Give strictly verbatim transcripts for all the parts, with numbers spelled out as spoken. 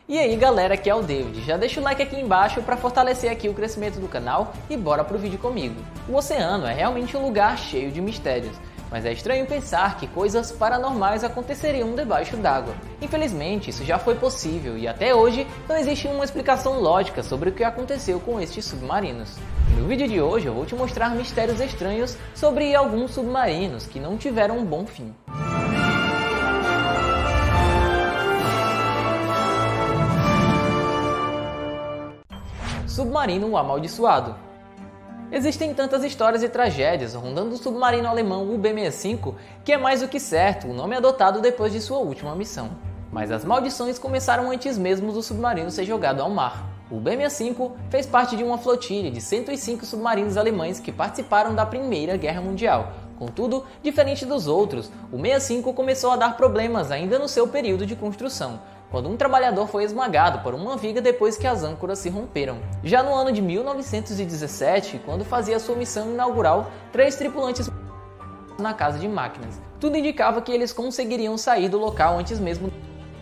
E aí galera, aqui é o David, já deixa o like aqui embaixo para fortalecer aqui o crescimento do canal e bora pro vídeo comigo. O oceano é realmente um lugar cheio de mistérios, mas é estranho pensar que coisas paranormais aconteceriam debaixo d'água. Infelizmente isso já foi possível e até hoje não existe uma explicação lógica sobre o que aconteceu com estes submarinos. No vídeo de hoje eu vou te mostrar mistérios estranhos sobre alguns submarinos que não tiveram um bom fim. Submarino amaldiçoado. Existem tantas histórias e tragédias rondando o submarino alemão U B sessenta e cinco que é mais do que certo o nome adotado depois de sua última missão. Mas as maldições começaram antes mesmo do submarino ser jogado ao mar. O U B sessenta e cinco fez parte de uma flotilha de cento e cinco submarinos alemães que participaram da Primeira Guerra Mundial. Contudo, diferente dos outros, o sessenta e cinco começou a dar problemas ainda no seu período de construção, quando um trabalhador foi esmagado por uma viga depois que as âncoras se romperam. Já no ano de mil novecentos e dezessete, quando fazia sua missão inaugural, três tripulantes na casa de máquinas. Tudo indicava que eles conseguiriam sair do local antes mesmo,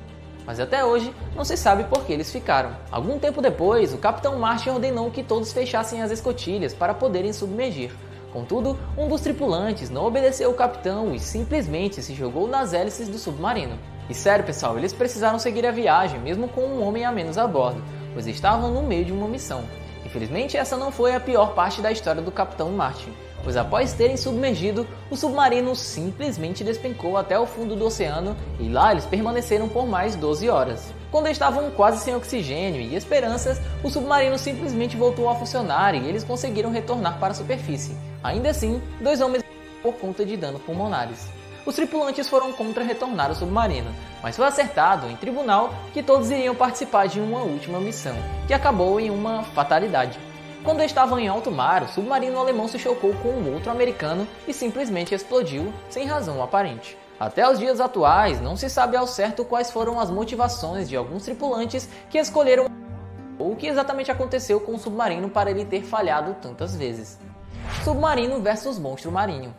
mas até hoje não se sabe por que eles ficaram. Algum tempo depois, o capitão Martin ordenou que todos fechassem as escotilhas para poderem submergir. Contudo, um dos tripulantes não obedeceu ao capitão e simplesmente se jogou nas hélices do submarino. E sério pessoal, eles precisaram seguir a viagem mesmo com um homem a menos a bordo, pois estavam no meio de uma missão. Infelizmente essa não foi a pior parte da história do capitão Martin, pois após terem submergido, o submarino simplesmente despencou até o fundo do oceano e lá eles permaneceram por mais doze horas. Quando estavam quase sem oxigênio e esperanças, o submarino simplesmente voltou a funcionar e eles conseguiram retornar para a superfície. Ainda assim, dois homens por conta de danos pulmonares. Os tripulantes foram contra retornar ao submarino, mas foi acertado em tribunal que todos iriam participar de uma última missão, que acabou em uma fatalidade. Quando estavam em alto mar, o submarino alemão se chocou com um outro americano e simplesmente explodiu, sem razão aparente. Até os dias atuais, não se sabe ao certo quais foram as motivações de alguns tripulantes que escolheram ou o que exatamente aconteceu com o submarino para ele ter falhado tantas vezes. Submarino versus monstro marinho.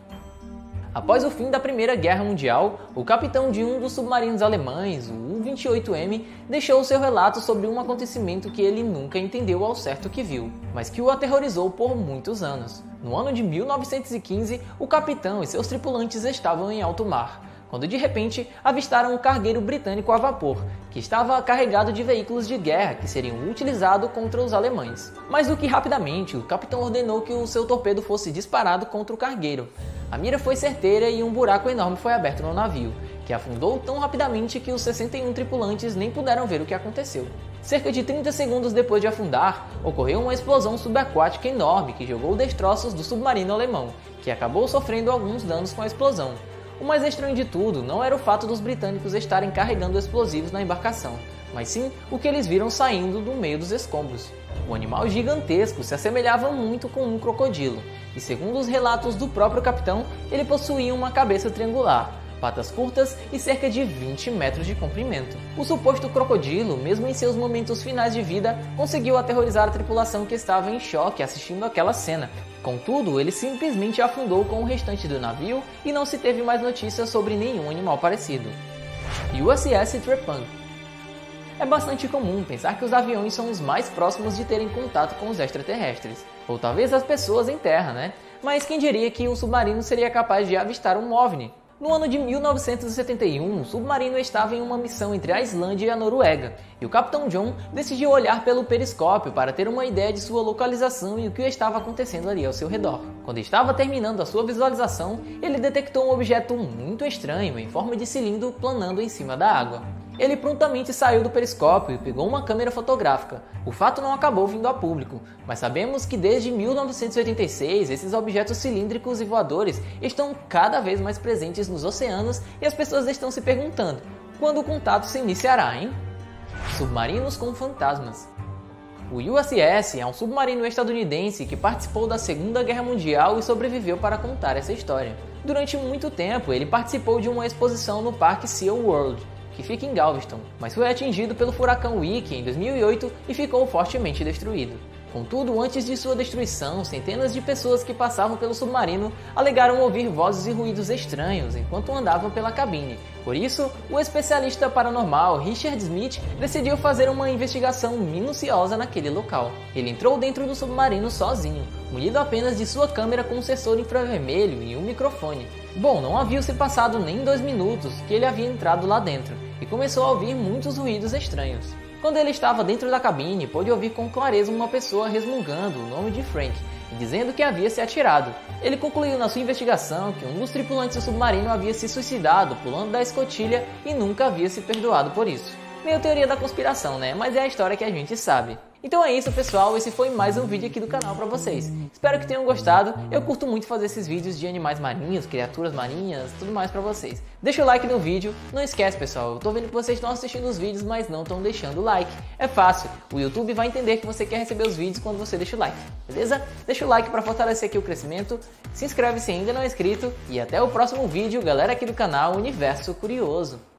Após o fim da Primeira Guerra Mundial, o capitão de um dos submarinos alemães, o U vinte e oito M, deixou seu relato sobre um acontecimento que ele nunca entendeu ao certo que viu, mas que o aterrorizou por muitos anos. No ano de mil novecentos e quinze, o capitão e seus tripulantes estavam em alto mar, quando de repente avistaram um cargueiro britânico a vapor, que estava carregado de veículos de guerra que seriam utilizados contra os alemães. Mais do que rapidamente, o capitão ordenou que o seu torpedo fosse disparado contra o cargueiro. A mira foi certeira e um buraco enorme foi aberto no navio, que afundou tão rapidamente que os sessenta e um tripulantes nem puderam ver o que aconteceu. Cerca de trinta segundos depois de afundar, ocorreu uma explosão subaquática enorme que jogou destroços do submarino alemão, que acabou sofrendo alguns danos com a explosão. O mais estranho de tudo não era o fato dos britânicos estarem carregando explosivos na embarcação, mas sim o que eles viram saindo do meio dos escombros. O animal gigantesco se assemelhava muito com um crocodilo, e segundo os relatos do próprio capitão, ele possuía uma cabeça triangular, patas curtas e cerca de vinte metros de comprimento. O suposto crocodilo, mesmo em seus momentos finais de vida, conseguiu aterrorizar a tripulação que estava em choque assistindo aquela cena. Contudo, ele simplesmente afundou com o restante do navio e não se teve mais notícias sobre nenhum animal parecido. U S S Trepang. É bastante comum pensar que os aviões são os mais próximos de terem contato com os extraterrestres, ou talvez as pessoas em terra, né? Mas quem diria que um submarino seria capaz de avistar um OVNI? No ano de mil novecentos e setenta e um, o submarino estava em uma missão entre a Islândia e a Noruega, e o capitão John decidiu olhar pelo periscópio para ter uma ideia de sua localização e o que estava acontecendo ali ao seu redor. Quando estava terminando a sua visualização, ele detectou um objeto muito estranho em forma de cilindro planando em cima da água. Ele prontamente saiu do periscópio e pegou uma câmera fotográfica. O fato não acabou vindo a público, mas sabemos que desde mil novecentos e oitenta e seis esses objetos cilíndricos e voadores estão cada vez mais presentes nos oceanos e as pessoas estão se perguntando quando o contato se iniciará, hein? Submarinos com fantasmas. O U S S é um submarino estadunidense que participou da Segunda Guerra Mundial e sobreviveu para contar essa história. Durante muito tempo ele participou de uma exposição no Parque SeaWorld, que fica em Galveston, mas foi atingido pelo furacão Wicked em dois mil e oito e ficou fortemente destruído. Contudo, antes de sua destruição, centenas de pessoas que passavam pelo submarino alegaram ouvir vozes e ruídos estranhos enquanto andavam pela cabine. Por isso, o especialista paranormal Richard Smith decidiu fazer uma investigação minuciosa naquele local. Ele entrou dentro do submarino sozinho, munido apenas de sua câmera com um sensor infravermelho e um microfone. Bom, não haviam se passado nem dois minutos que ele havia entrado lá dentro e começou a ouvir muitos ruídos estranhos. Quando ele estava dentro da cabine, pôde ouvir com clareza uma pessoa resmungando o nome de Frank e dizendo que havia se atirado. Ele concluiu na sua investigação que um dos tripulantes do submarino havia se suicidado pulando da escotilha e nunca havia se perdoado por isso. Meio teoria da conspiração, né? Mas é a história que a gente sabe. Então é isso, pessoal, esse foi mais um vídeo aqui do canal pra vocês. Espero que tenham gostado. Eu curto muito fazer esses vídeos de animais marinhos, criaturas marinhas, tudo mais pra vocês. Deixa o like no vídeo. Não esquece, pessoal, eu tô vendo que vocês estão assistindo os vídeos, mas não estão deixando o like. É fácil, o YouTube vai entender que você quer receber os vídeos quando você deixa o like, beleza? Deixa o like pra fortalecer aqui o crescimento, se inscreve se ainda não é inscrito e até o próximo vídeo, galera aqui do canal Universo Curioso.